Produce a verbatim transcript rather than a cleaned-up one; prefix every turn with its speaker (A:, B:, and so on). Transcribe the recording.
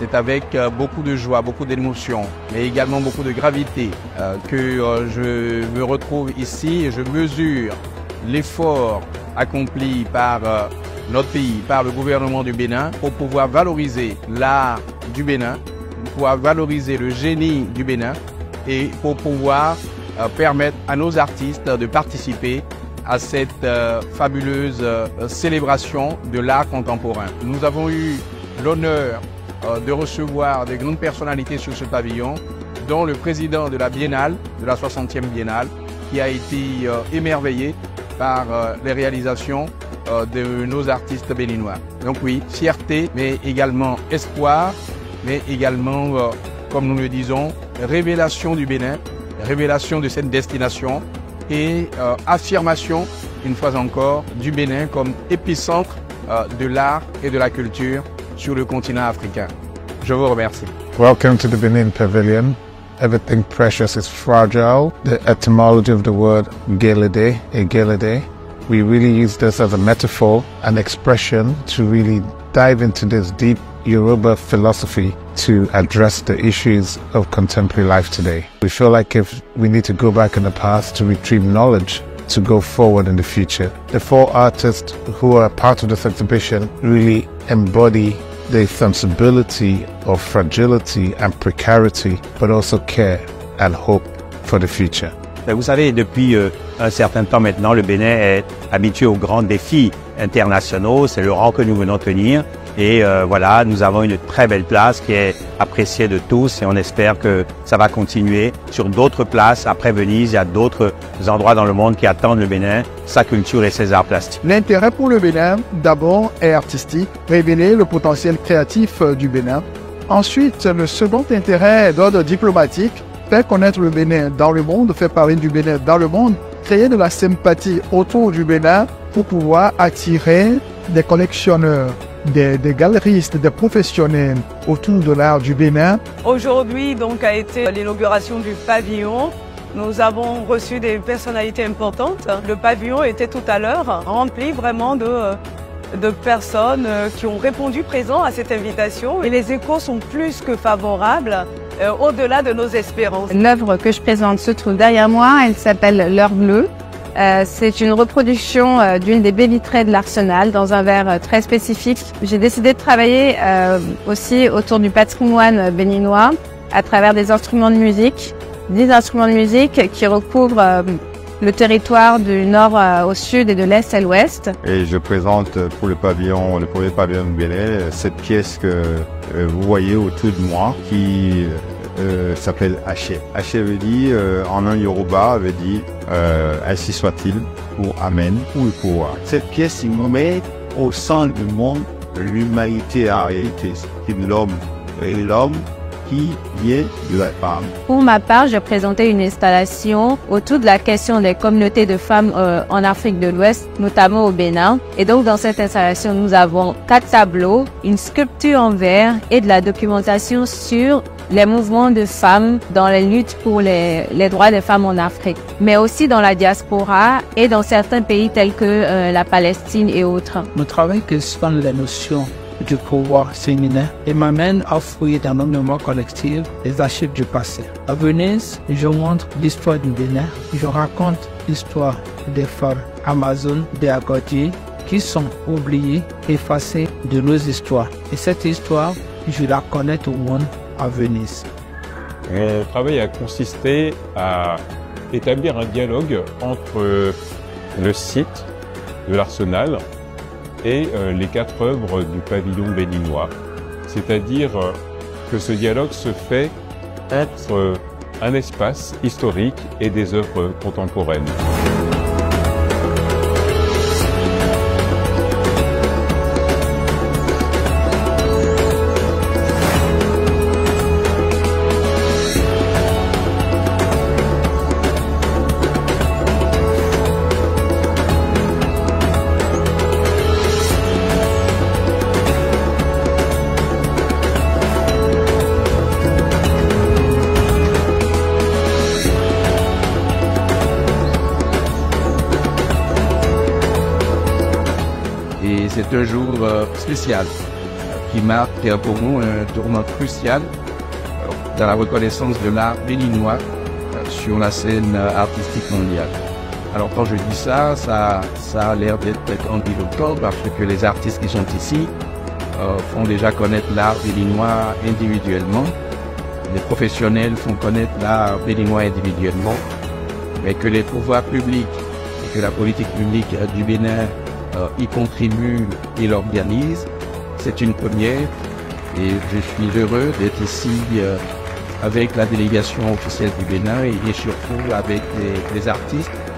A: c'est avec euh, beaucoup de joie, beaucoup d'émotion, mais également beaucoup de gravité euh, que euh, je me retrouve ici et je mesure l'effort accompli par euh, notre pays, par le gouvernement du Bénin, pour pouvoir valoriser l'art du Bénin, pour pouvoir valoriser le génie du Bénin et pour pouvoir euh, permettre à nos artistes de participer à cette euh, fabuleuse euh, célébration de l'art contemporain. Nous avons eu l'honneur euh, de recevoir des grandes personnalités sur ce pavillon, dont le président de la Biennale, de la soixantième Biennale, qui a été euh, émerveillé par euh, les réalisations euh, de nos artistes béninois. Donc oui, fierté, mais également espoir, mais également, euh, comme nous le disons, révélation du Bénin, révélation de cette destination et euh, affirmation, une fois encore, du Bénin comme épicentre euh, de l'art et de la culture sur le continent africain. Je vous remercie.
B: Welcome to the Benin Pavilion. Everything precious is fragile. The etymology of the word gelede, a gelede. We really use this as a metaphor, an expression to really dive into this deep Yoruba philosophy to address the issues of contemporary life today. We feel like if we need to go back in the past to retrieve knowledge to go forward in the future. The four artists who are part of this exhibition really embody the sensibility of fragility and precarity, but also care and hope for the future.
C: Vous savez, depuis euh, un certain temps maintenant, le Bénin est habitué aux grands défis internationaux. C'est le rang que nous venons tenir. Et euh, voilà, nous avons une très belle place qui est appréciée de tous et on espère que ça va continuer sur d'autres places. Après Venise, il y a d'autres endroits dans le monde qui attendent le Bénin, sa culture et ses arts plastiques.
D: L'intérêt pour le Bénin, d'abord, est artistique, révéler le potentiel créatif du Bénin. Ensuite, le second intérêt est d'ordre diplomatique, faire connaître le Bénin dans le monde, faire parler du Bénin dans le monde, créer de la sympathie autour du Bénin pour pouvoir attirer des collectionneurs, Des, des galeristes, des professionnels autour de l'art du Bénin.
E: Aujourd'hui donc a été l'inauguration du pavillon. Nous avons reçu des personnalités importantes. Le pavillon était tout à l'heure rempli vraiment de, de personnes qui ont répondu présent à cette invitation. Et les échos sont plus que favorables, euh, au-delà de nos espérances.
F: L'œuvre que je présente se trouve derrière moi. Elle s'appelle L'heure bleue. Euh, c'est une reproduction euh, d'une des baies vitrées de l'Arsenal dans un verre euh, très spécifique. J'ai décidé de travailler euh, aussi autour du patrimoine béninois à travers des instruments de musique, dix instruments de musique qui recouvrent euh, le territoire du nord euh, au sud et de l'est à l'ouest.
G: Et je présente pour le pavillon, le premier pavillon de Bénin, cette pièce que euh, vous voyez autour de moi qui Euh, s'appelle Haché. Haché veut dire, euh, en un Yoruba, veut dire euh, ainsi soit-il, pour Amen, ou le pouvoir. Cette pièce, il me met au centre du monde l'humanité en réalité. C'est l'homme et l'homme qui vient de la femme.
F: Pour ma part, j'ai présenté une installation autour de la question des communautés de femmes euh, en Afrique de l'Ouest, notamment au Bénin. Et donc, dans cette installation, nous avons quatre tableaux, une sculpture en verre et de la documentation sur les mouvements de femmes dans les luttes pour les, les droits des femmes en Afrique, mais aussi dans la diaspora et dans certains pays tels que euh, la Palestine et autres.
H: Mon travail questionne les notions du pouvoir féminin et m'amène à fouiller dans nos mémoires collectives les archives du passé. À Venise, je montre l'histoire du Bénin, je raconte l'histoire des femmes amazones, des Agodi, qui sont oubliées, effacées de nos histoires. Et cette histoire, je la connais au monde à Venise.
I: Mon travail a consisté à établir un dialogue entre le site de l'Arsenal et euh, les quatre œuvres du pavillon béninois. C'est-à-dire euh, que ce dialogue se fait entre euh, un espace historique et des œuvres contemporaines.
A: Et c'est un jour euh, spécial qui marque pour nous un tournant crucial dans la reconnaissance de l'art béninois sur la scène artistique mondiale. Alors quand je dis ça, ça, ça a l'air d'être grandiloquent parce que les artistes qui sont ici euh, font déjà connaître l'art béninois individuellement. Les professionnels font connaître l'art béninois individuellement, mais que les pouvoirs publics et que la politique publique du Bénin euh, y contribue et l'organise, c'est une première. Et je suis heureux d'être ici euh, avec la délégation officielle du Bénin et, et surtout avec les, les artistes